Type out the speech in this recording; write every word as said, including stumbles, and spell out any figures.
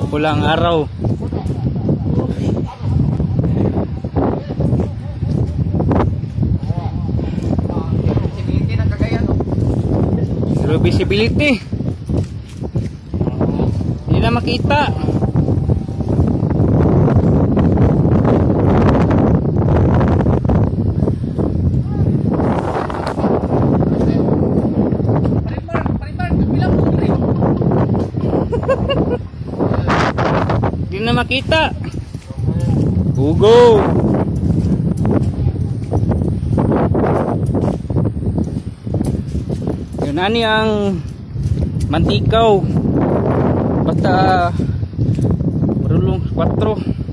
pulang araw. Zero visibility. Hindi na makita. Hindi na makita. Hugo. Yun ani ang Mantikaw. Basta marulong four.